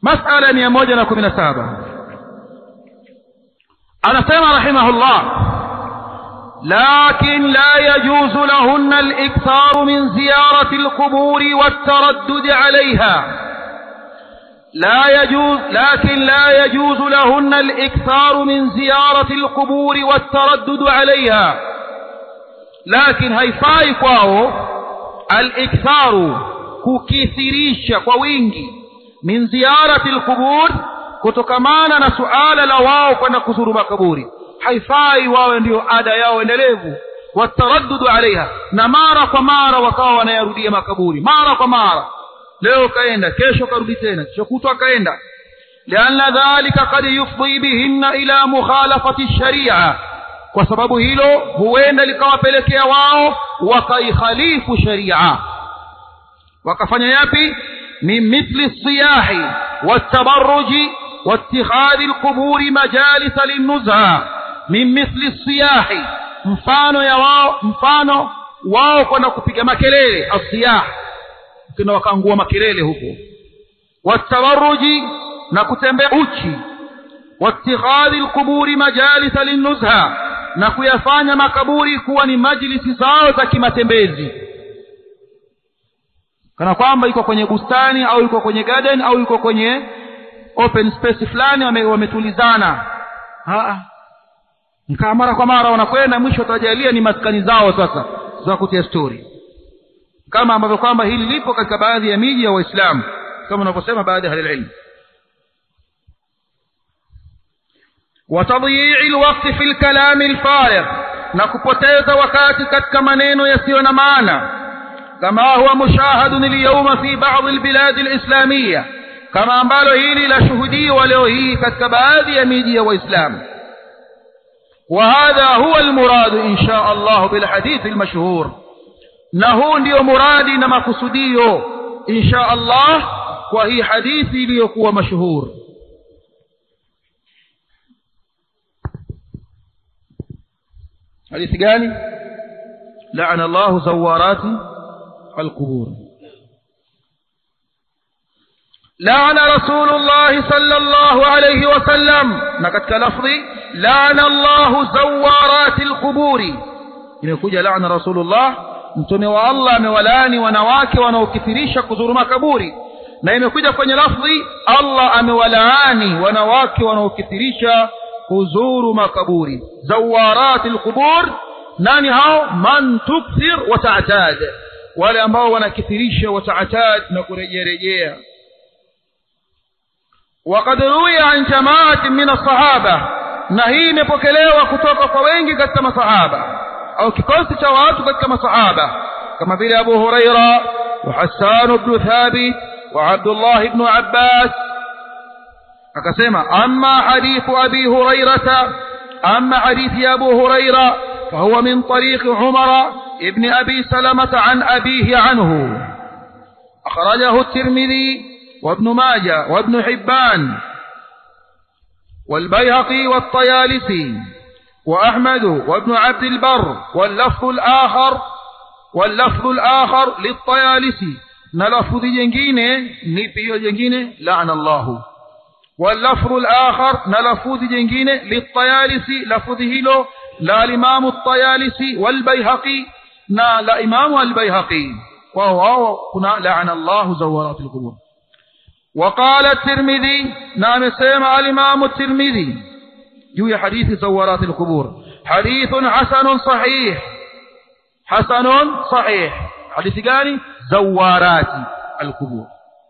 مسألة 117 anasema rahimahullah لكن لا يجوز لهن الإكثار من زيارة القبور والتردد عليها لكن لا يجوز لهن الإكثار من زيارة القبور والتردد عليها لكن haifai kwao al-iktharu kukithirisha kwa wingi min ziyarati al-qubur kutokamana na suala la wao kwenda kuzuru makaburi haifai wao ndio ada yao endelevu wataraddudu alaiha na mara kwa mara wakawa wanayarudia makaburi mara kwa mara leo kaenda kesho karudi tena kesho kutwa kaenda lianna dhalika qad yufdi bihinna ila mukhalafati sharia kwa sababu hilo huenda likawapelekea wao wakaikhalifu sharia wakafanya yapi min mithli siyahi watabarruji واتخاذ القبور مجالس للنزهة من مثل الصياح mfano wao kwenda kupiga makelele asiyah kina wakaangua makelele huko watawarruji na kutembea uchi wattikhadhi alquburi majalisa linnuzha na kuyafanya makaburi kuwa ni majlisi zao za kimatembezi kana kwamba iko kwenye bustani au iko kwenye garden au iko kwenye open space fulani wametulizana mkaa mara kwa mara wanakwenda mwisho watajalia ni maskani zao sasa za kutia story kama ambavyo kwamba hili lipo katika baadhi ya miji ya Waislamu kama wanavyosema baadhi ya ilmu watadhi'i alwaqt fi alkalam alfarigh na kupoteza wakati katika maneno yasiyo na maana kama huwa mushahadun alyawma fi ba'd albilad alislamiyya kama ambalo hili la shuhudiwa leo hii katika baadhi ya miji ya Waislamu وهذا هو المراد إن شاء الله بالحديث المشهور نهو ndio muradi na makusudio إن شاء الله وهي حديثي iliyokuwa mashhur حديث gani لعن الله زوارات القبور لعن رسول الله صلى الله عليه وسلم نكت لفظي لعن الله زوارات القبور imekuja لعن رسول الله mtume wa Allah amewalaani wanawake wanaokithirisha kuzuru makaburi na imekuja kwenye lafzi Allah amewalaani wanawake wanaokithirisha kuzuru makaburi zawarat alqubur nani hao man tukthir wa ta'tad wale ambao wanakithirisha wa ta'tad na kurejea وقد روي عن جماعة من الصحابة نهي مبكلوا kutoka kwa wengi katika masahaba au kikosi cha watu katika masahaba kama vile Abu Huraira wa Hassan ibn Thabit wa Abdullah ibn Abbas akasema amma hadithu Abi Hurairah amma hadithi Abu Huraira فهو من طريق عمر ابن أبي سلمة عن أبيه عنه أخرجه الترمذي وابن ماجه وابن حبان والبيهقي والطيالسي وأحمد وابن عبد البر واللفظ الآخر للطيالسي نلفظ جنجينه نبيو جنجينه لعن الله واللفظ الآخر نلفظ جنجينه للطيالسي لفظه له لا الإمام الطيالسي والبيهقي لا إمام البيهقي وهو هنا لعن الله زوارات القبور وقال الترمذي نعم سمع الإمام الترمذي جوي حديث زوارات القبور حديث حسن صحيح حديث قال زوارات القبور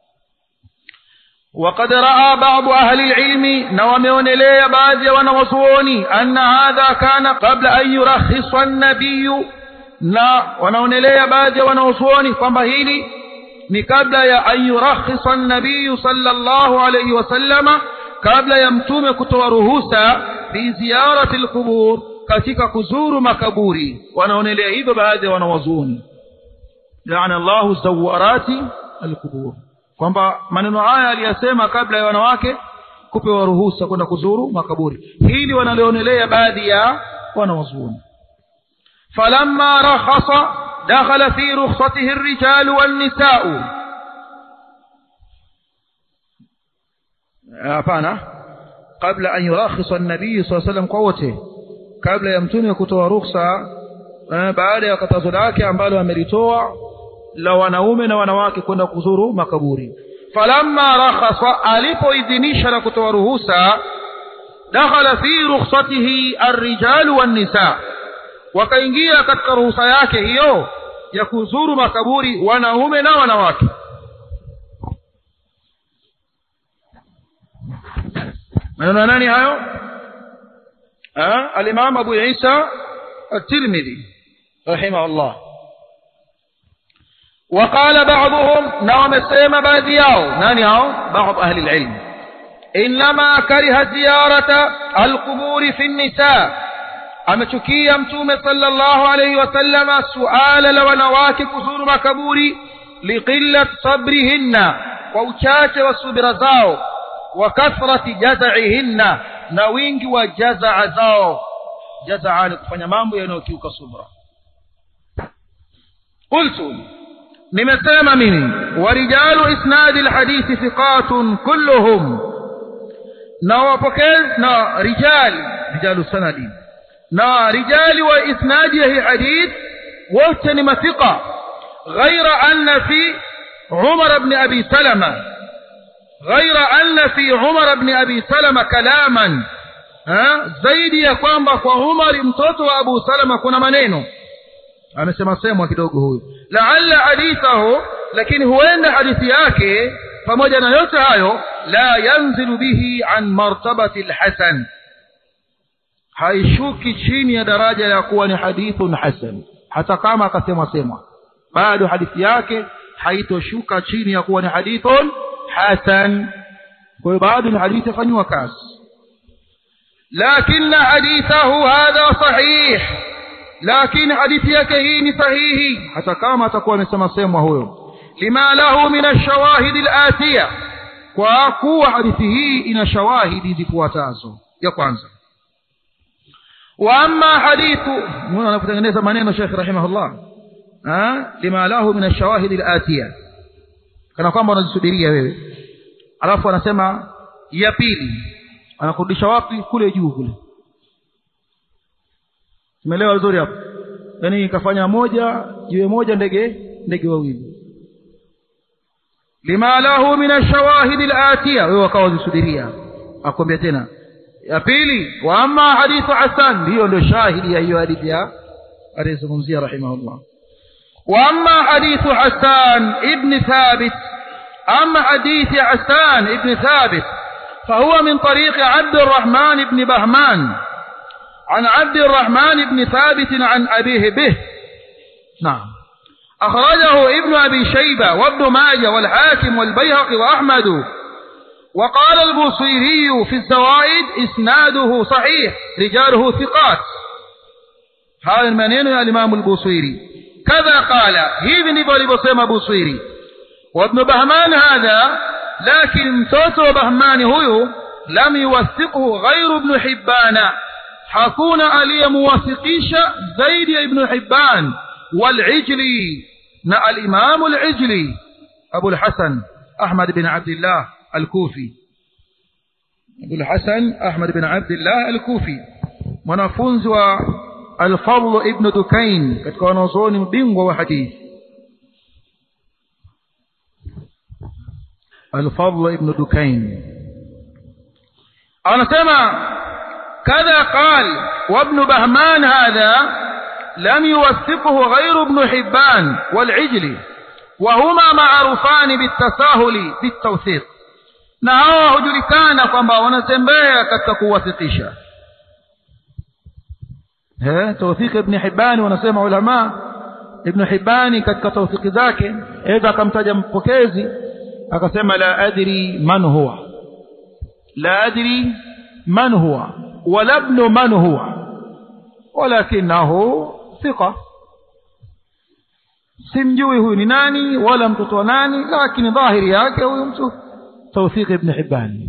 وقد رأى بعض أهل العلم نومون لي بعض ونوصوني أن هذا كان قبل أن يرخص النبي ونومون لي بعض ونوصوني فمهيلي ni kabla ya ayurakhisa an-nabiy sallallahu alayhi wasallam kabla ya mtume kutoa ruhusa fi ziyarati al-qubur katika kuzuru makaburi wanaonelea hivyo baadhi ya wanawazuoni la'ana Allahu zawarati al-qubur kwamba maneno haya aliyasema kabla ya wanawake kupewa ruhusa kwenda kuzuru makaburi hili wanalionelea baadhi ya wanawazuoni falamma rakhasa دخل في رخصته الرجال والنساء hapana, kabla an yurakhisa an-nabii sallallahu alayhi wasallam kwa wote, kabla ya mtume kutoa ruhusa baada ya katazo lake ambalo amelitoa la wanaume na wanawake kwenda kuzuru makaburi. Falamma rakhasa, alipoidhinisha na kutoa ruhusa, dakhala fi rukhsatihi ar-rijal wan-nisa, wakaingia katika ruhusa yake hiyo ya kuzuru makaburi wanaume na wanawake. maneno nani hayo? al-Imam Abu Isa at-Tirmidhi rahimahullah. وقال بعضهم، نعم السيما بعضياو ناني هاو بعض أهل العلم، إنما كره زيارة القبور في النساء، أمتكي يمتوم صلى الله عليه وسلم سؤال لونواك كسور مكبوري لقلة صبرهن ووشاش وصبر زاو وكثرة جزعهن نوينج وجزع زاو، جزع لكفن مامو ينوكيوك صبرا. قلت nimesema mimi warijalu isnad alhadith thiqatun kulluhum, na wapokezi na rijalu sanadi na rijali wa isnadi hii hadith wote ni mathiqa, ghaira anna fi Umar ibn Abi Salama kalaman, zaidi ya kwamba kwa Umar mtoto wa Abu Salama kuna maneno amesema semwa kidogo huyu, la'alla hadithahu, lakini huenda hadithi yake pamoja na yote hayo la yanzilu bihi an martabati al-hasan, haishuki chini ya daraja ya kuwa ni hadithun hasan. Hata kama akasema semwa, bado hadithi yake haitoshuka chini ya kuwa ni hadithun hasan, kwa hiyo bado ni hadithi fanywa kazi. lakini hadithahu hadha sahih, lakini hadithi yake hii ni sahihi hata kama atakuwa amesema semwa huyo. lima lahu min ash-shawahid al-atiya, kwa kuwa hadithi hii ina shawahidi zifuatazo. Ya kwanza, wa amma hadithu, mbona anakutengeneza maneno Sheikh rahimahullah, lima lahu min ash-shawahid al-atiya, kana kwamba unazisubiria wewe, alafu anasema ya pili, anakurudisha wapi? Kule juu kule. Umeelewa vizuri hapo? Yaani kafanya moja jiwe moja ndege wawili. lima lahu min ash-shawahid al-atiya, wewe wakawa zisubiria, akwambia tena ya pili, wa amma hadithu hasan, hiyo ndio shahidi ya hiyo hadithi ya alizungumzia rahimahullah. wa amma hadithu Hasan ibn Thabit, amma hadithi Hasan ibn Thabit فهو من طريق عبد الرحمن بن بهمان عن عبد الرحمن بن ثابت عن أبيه به. نعم، أخرجه ابن أبي شيبة وابن ماجه والحاكم والبيهقي وأحمد. وقال البوصيري في الزوائد إسناده صحيح رجاله ثقات. هذا المنين يا الإمام البوصيري كذا قال هذا بولي بصيم بوصيري. وابن بهمان هذا، لكن توتو بهمان هو لم يوثقه غير ابن حبان، حكون علي موثقيش زيد ابن حبان والعجلي، نا الإمام العجلي أبو الحسن أحمد بن عبد الله الكوفي، أبو الحسن أحمد بن عبد الله الكوفي، mwanafunzi wa Al-Fadl ibn Dukain katika wanazuoni mbingwa wa hadithi. Al-Fadl ibn Dukain anasema كذا قال وابن بهمان هذا لم يوثقه غير ابن حبان والعجلي وهما معروفان بالتساهل في التوثيق، na hawa hujulikana kwamba wanatembea katika kuwathiqisha. Tawthiq ibn Hibban, wanasema ulama ibn Hibban katika tawthiki zake aidha akamtaja mpokezi akasema la adri man huwa wala ibn man huwa walakinahu thiqa, simjui huyu ni nani wala mtoto wa nani, lakini dhahiri yake huyu mtu توثيق ابن حبان.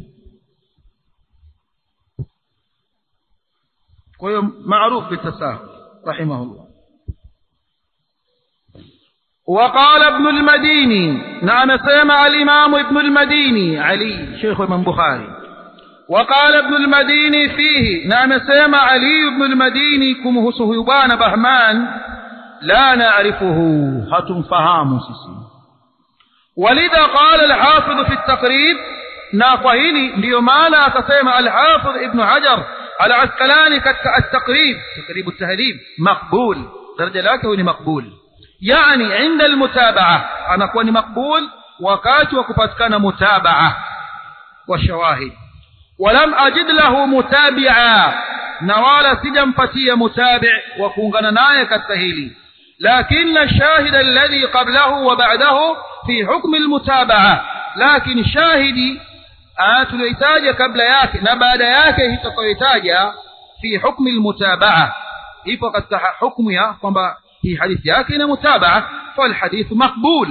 وهو معروف بالتساهل رحمه الله. وقال ابن المديني نعم سمع الإمام ابن المديني علي شيخ الإمام البخاري وقال ابن المديني فيه نعم سمع علي ابن المديني كمه صهيبان بهمان لا نعرفه هتم فهام سيسي ولذا قال الحافظ في التقريب ناقهيني ليمانا كسيما الحافظ ابن حجر العسقلاني التقريب تقريب التهذيب مقبول درجة لكه مقبول يعني عند المتابعة أنا كوني مقبول وكات وكفتكان متابعة والشواهد ولم أجد له متابعا نوال سجن فتي متابع وكونغنا نايك التهيلي لكن الشاهد الذي قبله وبعده في حكم المتابعة لكن الشاهد تليتاج قبل ياك نبعد ياك تليتاج في حكم المتابعة إفقد حكم يا في حديث ياك متابعة فالحديث مقبول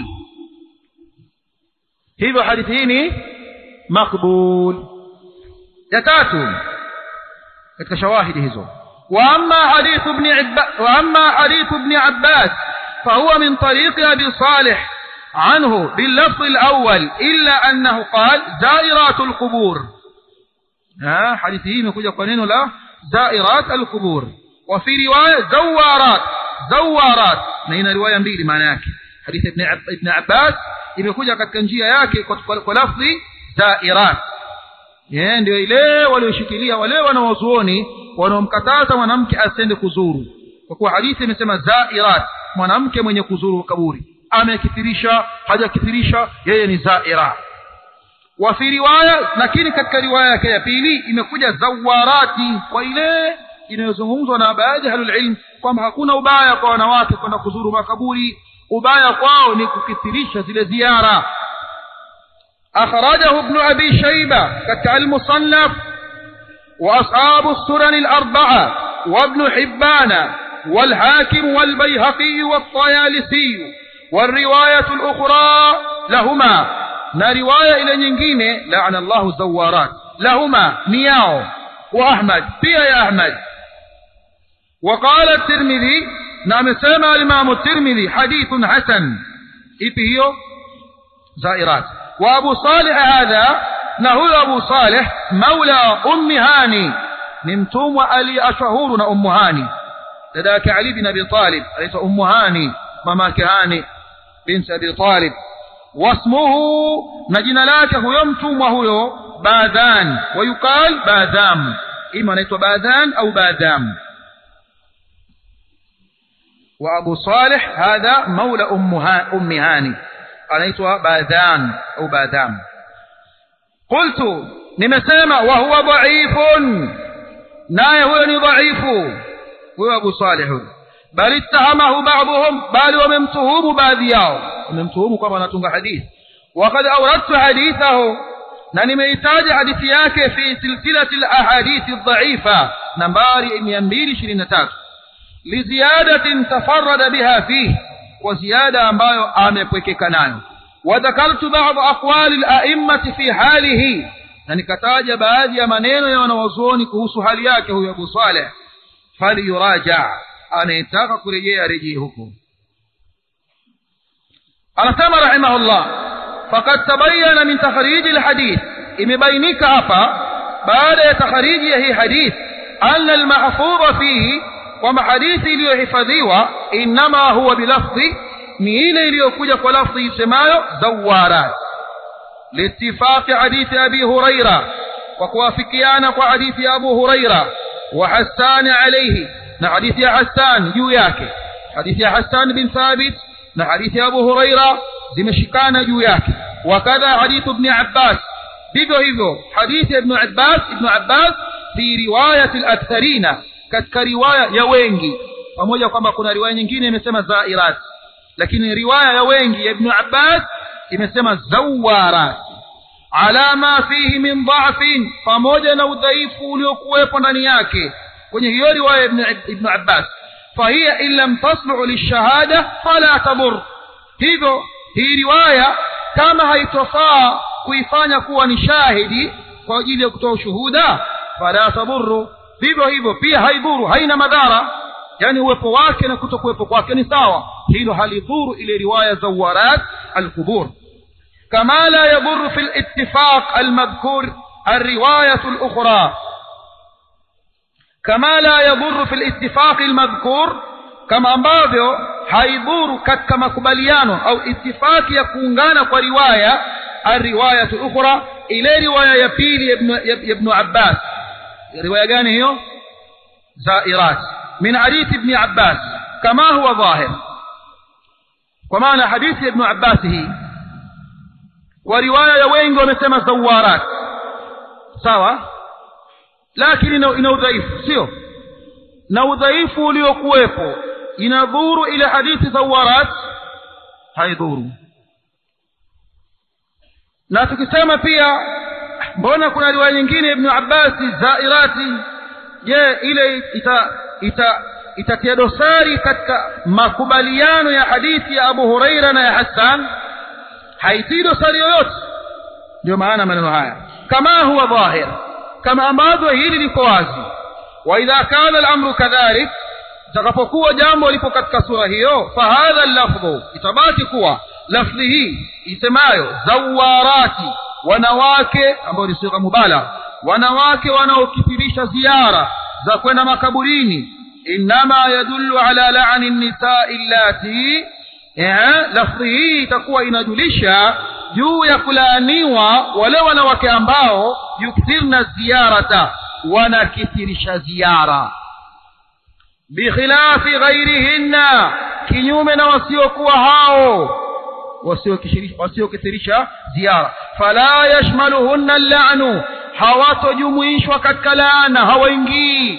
هذا حديثين مقبول يتاتوا كشواهد هذو وأما حديث ابن عباس فهو من طريق أبي صالح عنه باللفظ الأول إلا أنه قال زائرات القبور حديثه مكوجة قنين لا زائرات القبور وفي رواية زوارات نهينا رواية مبيلي معناك حديث ابن عباس imekuja katika njia yake kwa lafzi zairat ndio ile walioshikilia wale wanawazuoni wanaomkataza mwanamke asende kuzuru kwa kuwa hadithi imesema zairat mwanamke mwenye kuzuru kaburi amekithirisha hajakithirisha yeye ni zaira wa fi riwaya lakini katika riwaya yake ya pili imekuja zawarati kwa ile inayozungumzwa na baadhi ya ilmu kwamba hakuna ubaya kwa wanawake kwenda kuzuru makaburi ubaya kwao ni kukithirisha zile ziara akhrajahu ibn abi shayba katika al-musannaf wa ashabu as-sunan al-arba'a wa ibn hibban wal-hakim wal-bayhaqi wat-tayalisi والروايه الاخرى لهما na riwaya ile nyingine la'ana Allahu zawarat lahuma niyao wa Ahmad pia ya Ahmad وقال الترمذي نعم سمع الإمام الترمذي حديث حسن إبهيو زائرات وأبو صالح هذا نهو أبو صالح مولى أم هاني نمتوم وألي أشهورنا أم هاني لذلك علي بن أبي طالب أليس أم هاني مماك هاني بنت أبي طالب واسمه نجن لاكه يمتوم وهو باذان ويقال باذام إما نيتو باذان أو باذام وأبو صالح هذا مولى أم هاني أنيتها باذان أو باذام قلت نمسامة وهو ضعيف نايه هو ضعيف هو أبو صالح بل اتهمه بعضهم بل وممتهم باذياه وممتهم كما نتنغ حديث وقد أوردت حديثه نميتاج حديثياك في سلسلة الأحاديث الضعيفة نمباري 223 لزيادة تفرد بها فيه وزيادة ambayo amepwekeka nayo وذكرت بعض أقوال الأئمة في حاله na nikataja baadhi ya maneno ya wanawazuoni kuhusu hali yake huyo Abu Saleh faliyuraja anayetaka kurejea rejea huko anasema rahimahullah faqad tabayyana min takhrij alhadith imebainika hapa baada ya takhriji ya hii hadith anna almahfudha fihi kwamba hadithi iliyohifadhiwa inma huwa bilafzi ni ile iliyokuja kwa lafzi isemayo zawarat liittifaq hadithi abi huraira wa kuwafikiana kwa hadithi ya abu huraira wa hassan alayhi na hadithi ya hassan juu yake hadithi ya hassan bin thabit na hadithi ya abu huraira zimeshikana juu yake wakadha hadithu ibn abbas vivyo hivyo hadithi ya ibn abbas fi riwayat al-aktharina katika riwaya ya wengi pamoja kwamba kuna riwaya nyingine imesema zairat lakini riwaya ya wengi ya ibn abbas imesema zawarat ala ma fihi min dha'fin pamoja na udhaifu uliokuwepo ndani yake kwenye hiyo riwaya ibn abbas fahiya illam taslu lishahada fala tabur hivyo hii riwaya kama haitofaa kuifanya kuwa ni shahidi kwa ajili ya kutoa ushuhuda fala tabur vivyo hivyo pia haidhuru haina madhara yani uwepo wake na kutokuwepo kwake ni sawa hilo halidhuru ile riwaya zawarat al-qubur. كما لا يضر في الاتفاق المذكور الرواية الأخرى، كما لا يضر في الاتفاق المذكور، كما ambavyo haidhuru katika makubaliano au itifaki ya kuungana kwa riwaya الرواية الأخرى ile riwaya ya pili ibn Abbas. riwaya gani hiyo? زائرات من حديث ابن عباس كما هو ظاهر. kwa maana hadithi ibn Abbas hii kwa riwaya ya wengi wamesema zawarat, sawa, lakini ina udhaifu, sio? na udhaifu uliokuwepo inadhuru ile hadithi zawarat, haidhuru. na tukisema pia mbona kuna riwaya nyingine ibn Abbas zairati, je ile itatia dosari katika makubaliano ya hadithi ya Abu Huraira na ya Hassan? haitii dosari yoyote. ndio maana maneno haya kama huwa dhahir, kama ambavyo hili liko wazi. wa idha kana al-amru kadhalik, takapokuwa jambo lipo katika sura hiyo, fa hadha al-lafdhu, itabaki kuwa lafdhi hii isemayo zawarati, wanawake ambao ni sigha mubalagha, wanawake wanaokithirisha ziara za kwenda makaburini, inma yadullu ala la'ni an-nisaa allati, lafdhi hii itakuwa inajulisha juu ya kulaaniwa wale wanawake ambao yukthirna ziyarata, wanakithirisha ziara, bikhilafi ghairihinna, kinyume na wasiokuwa hao wasiokithirisha ziara. fala yashmaluhunna al-la'nu, hawatojumuishwa katika laana, hawaingii.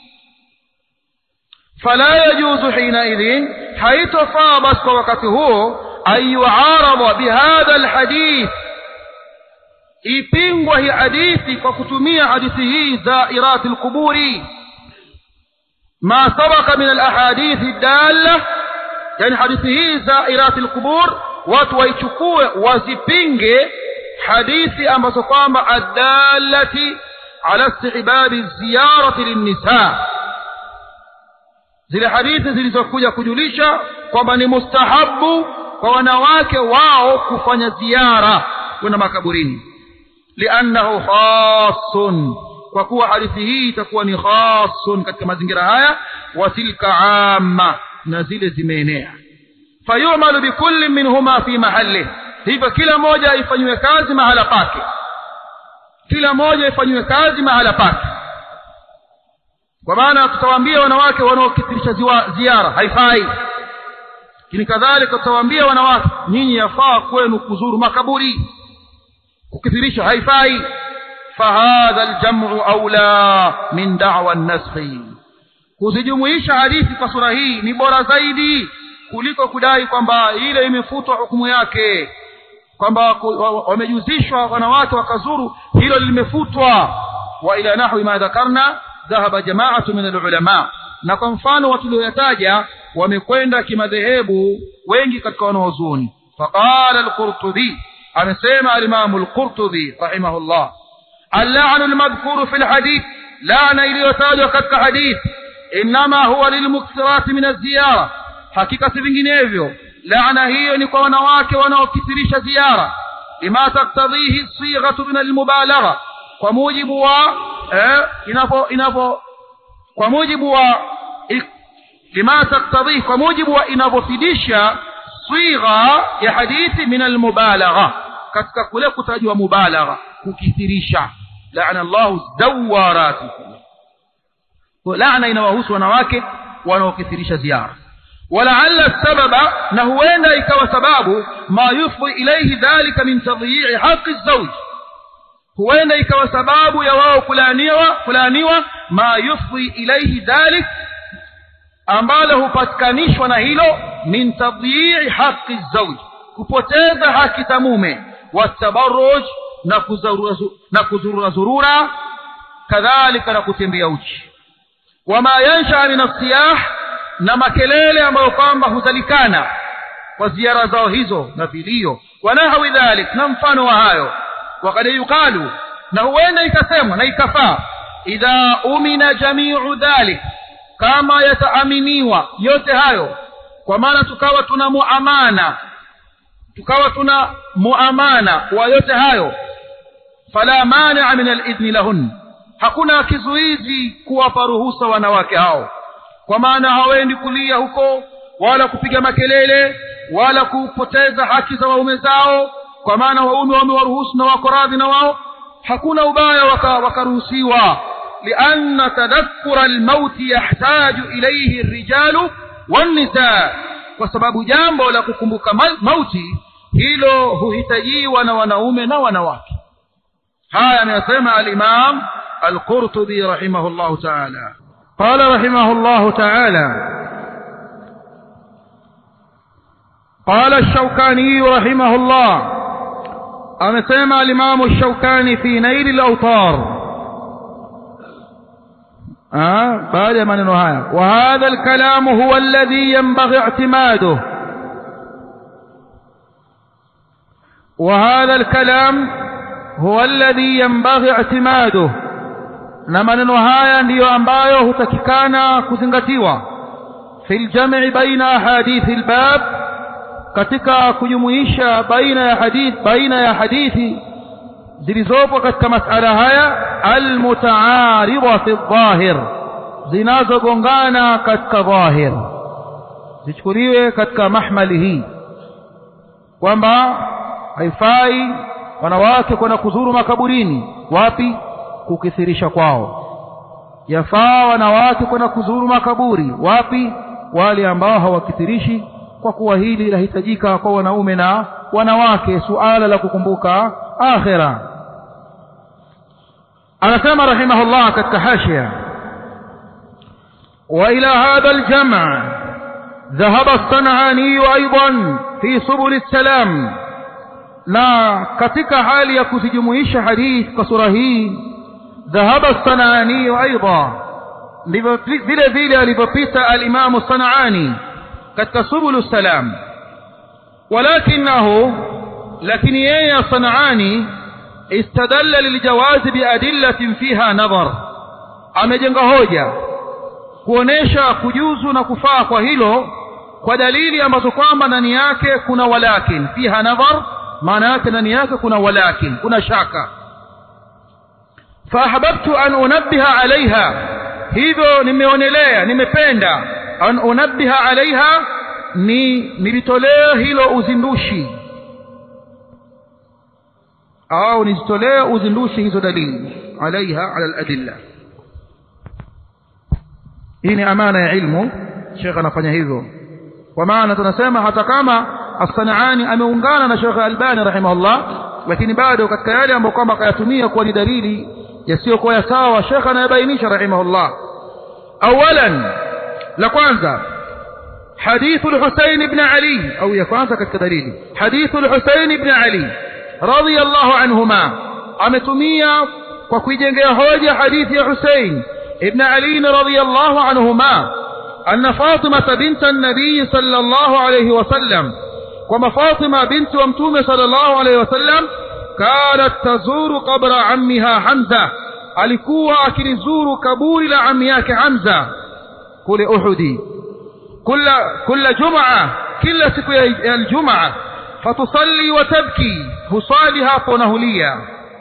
fala yajuzu hina idhin, haitofaa basi kwa wakati huo an yu'arada bihadha al-hadith, ipingwa hii hadithi kwa kutumia hadithi hii zairat al-quburi, ma sabaka min al-ahadith ad-dalla, yani hadithi hii zairat al-qubur watu waichukue wazipinge hadithi ambazo kwamba ad-dallati ala istihbabi ziyarati lin-nisaa, zile hadithi zilizokuja kujulisha kwamba ni mustahabu kwa wanawake wao kufanya ziara kwenda makaburini. li'annahu khassun, kwa kuwa hadithi hii itakuwa ni khassun katika mazingira haya, wa tilka amma, na zile zimeenea. fayu'malu bikulli minhuma fi mahallihi, hivyo kila moja ifanywe kazi mahala pake, kila moja ifanywe kazi mahala pake. kwa maana tutawaambia wanawake wanaokithirisha ziara haifai, lakini kadhalika tutawaambia wanawake nyinyi yafaa kwenu kuzuru makaburi, kukithirisha haifai. fahadha aljam'u aula min da'wa an-naskhi, kuzijumuisha hadithi kwa sura hii ni bora zaidi kuliko kudai kwamba ile imefutwa hukumu yake, kwamba wamejuzishwa wanawake wakazuru, hilo limefutwa. wa ila nahwi ma dhakarna dhahaba jama'atu min al-ulama, na kwa mfano watu waliotaja wamekwenda kimadhehebu wengi katika wanaozuni. faqala al-Qurtubi, amesema al-Imam al-Qurtubi rahimahullah, al-la'nu al-madhkuru fi al-hadith, la'na iliyotajwa katika hadith, inma huwa lilmukthirat min az-ziyara, hakika si vinginevyo laana hiyo ni kwa wanawake wanaokithirisha ziara, lima taktadhihi sighatu min al-mubalagha, kwa mujibu wa kwa mujibu wa lima taktadhihi, kwa mujibu wa inavyofidisha sigha ya hadithi min al-mubalagha, katika kule kutajwa mubalagha, kukithirisha. laana Allahu zawarati, laana inawahusu wanawake wanaokithirisha ziara. ولعل السبب نهوين ikawa sababu ma yufdi ilayhi dhalika min tadhi'i haqq az-zawj, huenda ikawa sababu ya wao kulaniwa ma yufdi ilayhi dhalik, ambalo hupatikanishwa na hilo, min tadhi'i haqq az-zawj, kupoteza haki za mume, wa tabarruj, na kuzurura, kadhalika na kutembea uchi, wama yansha min as-siyah, na makelele ambayo kwamba huzalikana kwa ziara zao hizo na vilio, wanahawi dhalik, na mfano wa hayo. wakad yuqalu, na huenda ikasemwa na ikafaa, idha umina jami'u dhalik, kama yataaminiwa yote hayo kwa maana tukawa tuna muamana kwa yote hayo, fala mani'a min al-idhni lahun, hakuna kizuizi kuwapa ruhusa wanawake hao, kwa maana hawaendi kulia huko wala kupiga makelele wala kupoteza haki za waume zao, kwa maana waume wamewaruhusu na wako radhi na wao, hakuna ubaya wakaruhusiwa. lianna tadhakkura al-maut yahtaju ilayhi ar-rijalu wan-nisaa, kwa sababu jambo la kukumbuka mauti hilo huhitajiwa na wanaume na wanawake. haya anasema al-Imam al-Qurtubi rahimahullah ta'ala. qala rahimahullah ta'ala قال الشوكاني رحمه الله، أمسمع الإمام الشوكاني في نيل الأوطار بعد ما ننهاية: وهذا الكلام هو الذي ينبغي اعتماده، وهذا الكلام هو الذي ينبغي اعتماده، na maneno haya ndiyo ambayo hutakikana kuzingatiwa في الجمع بين أحاديث الباب، katika kujumuisha baina ya hadithi zilizopo katika masala haya almutaaridha fi dhahir, zinazogongana katika dhahir, zichukuliwe katika mahmali hii kwamba haifai wanawake kwenda kuzuru makaburini. Wapi? Kukithirisha kwao. Yafaa wanawake kwenda kuzuru makaburi. Wapi? Wale ambao hawakithirishi, kwa kuwa hili lahitajika kwa wanaume na wanawake, suala la kukumbuka akhira. anasema rahimahullah katika hashia: wa ila hadha al-jam' dhahaba as-San'ani aidan fi subul as-salam, na katika hali ya kuzijumuisha hadith kwa sura hii dhahaba as-San'ani aidan, ndivyo vile vile alipopita al-Imam as-San'ani katika subul salam. walakinahu, lakini yeye as-San'ani istadalla liljawaz biadillatin fiha nadhar, amejenga hoja kuonesha kujuzu na kufaa kwa hilo kwa dalili ambazo kwamba ndani yake kuna walakin. Fiha nadhar maana yake ndani yake kuna walakin, kuna shaka. fa ahbabtu an unabbiha alaiha, hivyo nimependa an unabbiha alaiha, nilitolea hilo uzindushi au nizitolee uzindushi hizo dalili alaiha ala al-adilla. hii ni amana ya ilmu, Sheikh anafanya hivyo, kwa maana tunasema hata kama as-San'ani ameungana na Sheikh Albani rahimahullah, lakini bado katika yale ambayo kwamba kayatumia kuwa ni dalili yasiyokuwa ya sawa, Sheikh anayabainisha rahimahullah. awalan, la kwanza hadithu al-Husayn ibn Ali, au ya kwanza katika dalili hadithu al-Husayn ibn Ali radiyallahu anhuma, ametumia kwa kuijengea hoja hadithi ya Husayn ibn Ali radiyallahu anhuma anna Fatima bint an-nabiy sallallahu alayhi wasallam, kwamba Fatima binti wa mtume sallallahu alayhi wasallam kanat tazuru qabra ammiha Hamza, alikuwa akilizuru kaburi la ammi yake Hamza kule Uhudi, kila jumaa, kila siku ya Ijumaa. fatusalli wa tabki, husali hapo na hulia.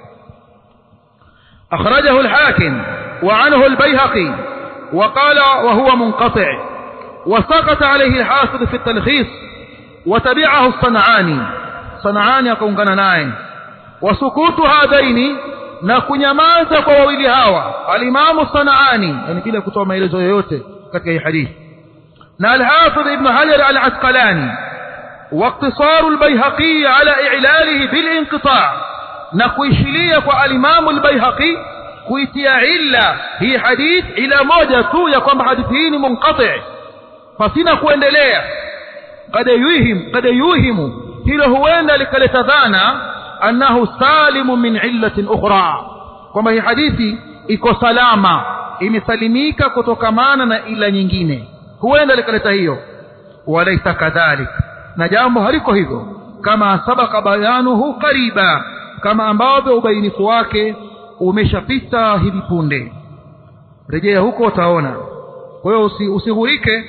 akhrajahu al-Hakim wa anhu al-Bayhaqi wa qala wa huwa munqati', wa saqata alayhi al-Hafiz fi at-Talkhis wa tabi'ahu as-San'ani, San'ani akaungana naye. wa sukutu hadaini, na kunyamaza kwa wawili hawa al-Imam as-San'ani, yani bila kutoa maelezo yoyote katika hii hadithi, na al-Hafiz ibn Hajar al-Asqalani. واقتصار البيهقي على إعلاله بالانقطاع، نكويشليا والإمام البيهقي كويتيا إلا هي حديث إلى موجة تويا كم حديثين منقطع، فسنا كويندليا قد يوهم هل هوين لكالتذانا أنه سالم من علة أخرى، كما هي حديثي إكو سلاما إمسلميك كتوكمانا إلا نينجيني، هوين لكالتهيو. وليس كذلك، na jambo haliko hivyo, kama sabaka bayanuhu qariba, kama ambavyo ubainifu wake umeshapita hivi punde. Rejea huko utaona. Kwa hiyo usihurike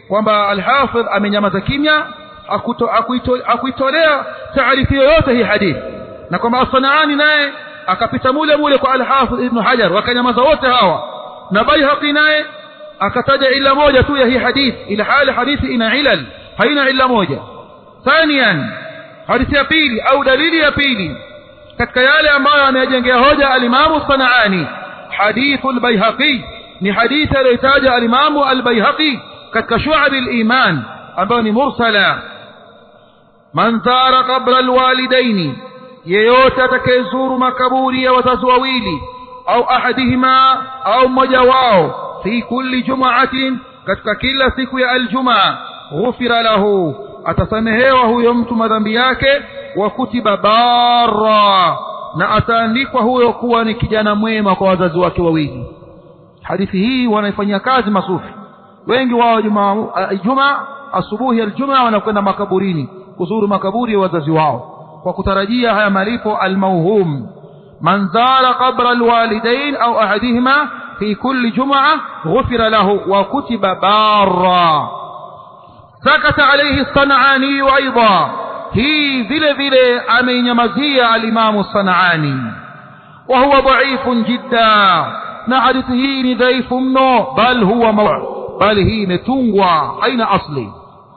kwamba al-Hafidh amenyamaza kimya akuitolea taarifu yoyote hii hadithi, na kwamba As-San'ani naye akapita mule kwa al-Hafidh Ibn Hajar wakanyamaza wote hawa, na Baihaqi naye akataja ila moja tu ya hii hadithi, ila hali hadithi ina ilal, haina ila moja. Thaniyan, hadithi ya pili au dalili ya pili katika yale ambayo anayejengea hoja al-Imam As-San'ani, hadithu al-Baihaqi, ni hadithi aliyotaja al-Imam al-Baihaqi katika Shu'ab al-Iman ambayo ni mursala: man zara qabra al-walidaini, yeyote atakayezuru makaburi ya wazazi wawili, au ahadihima, au mmoja wao, fi kulli jum'atin, katika kila siku ya al-jum'a, ghufira lahu, atasamehewa huyo mtu madhambi yake, wa kutiba barra, na ataandikwa huyo kuwa ni kijana mwema kwa wazazi wake wawili. Hadithi hii wanaifanyia kazi masufi wengi wao. Jumaa asubuhi al-Jumaa wanakwenda makaburini kuzuru makaburi ya wazazi wao kwa kutarajia haya malipo al-mawhum: man zara qabra al-walidain au ahadihima fi kulli jum'a ghufira lahu wa kutiba barra. Sakata alayhi As-San'ani aidha, hii vile vile ameinyamazia al-Imam As-San'ani, wa huwa dha'ifun jidda, na hadithi hii ni dhaifu mno, bali hii imetungwa, haina asli.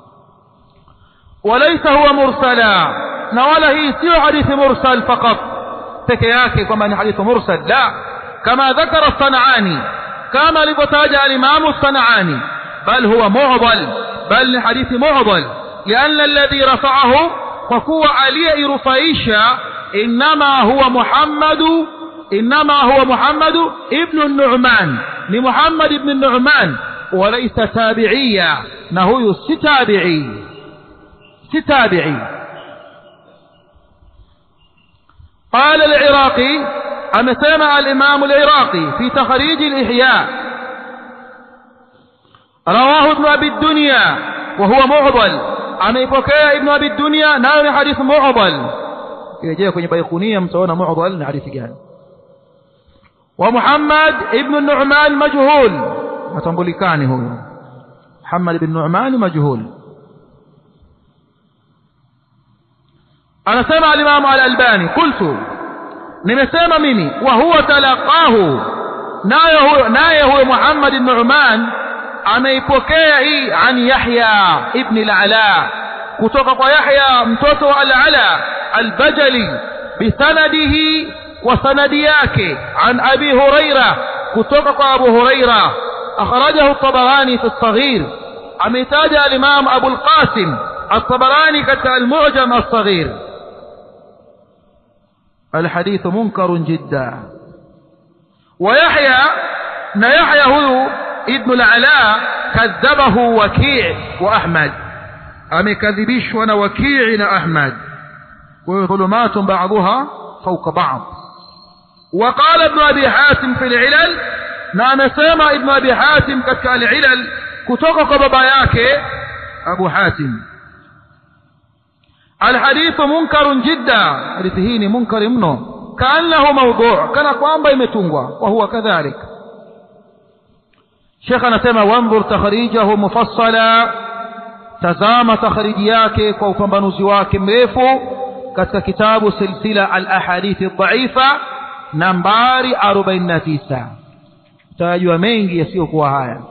Walaysa huwa mursala, na wala hii sio hadithi mursal faqat peke yake kwamba ni hadithi mursal, la, kama dhakara As-San'ani, kama alivyotaja al-Imam As-San'ani, bal huwa mu'dal, bal ni hadithi mu'dal, lianna alladhi rafa'ahu, kwa kuwa aliyerufaisha inma huwa Muhammad ibn an-Nu'man, ni Muhammad ibn an-Nu'man, walaysa tabi'iyya, na huyu si tabi'i. قال العراقي، أمسمع الإمام العراقي في تخريج الإحياء: رواه ابن أبي الدنيا وهو معضل، أميبكي ابن أبي الدنيا ناوي حديث معضل. يجي kwenye Baiquniya mtaona mu'dhal ni hadithi gani. ومحمد ابن النعمان مجهول، hatambulikani huyo Muhammad ibn Nu'man majhul. anasema al-Imam al-Albani, qultu, nimesema mimi, wa huwa talaqahu, naye huyo Muhammad ibn Nu'man ameipokea hii an Yahya ibn al-Ala, kutoka kwa Yahya mtoto wa al-Ala al-Bajali, bisanadihi, wa sanadi yake, an Abi Huraira, kutoka kwa Abu Huraira. akhrajahu at-Tabarani fi as-Saghir, ametaja al-Imam Abu al-Qasim at-Tabarani katika al-Mu'jam as-Saghir. الحديث منكر جدا. ويحيى هو ابن العلاء كذبه وكيع وأحمد، أمكذبشنا وكيعنا أحمد، وظلمات بعضها فوق بعض. وقال ابن أبي حاتم في العلل، نعم سمع ابن أبي حاتم كتك العلل كتوك بباياك أبو حاتم: الحديث منكر جدا، حديثه منكر منه، كأنه موضوع، كان قوانبا يمتنغوا، وهو كذلك. شيخنا سمع: وانظر تخريجه مفصلا، تزام تخريجياك وفنبنوزيواك مريفو katika kitabu silsila al-ahadith ad-dha'ifa nambari 49. Tajua mengi yasiyokuwa haya.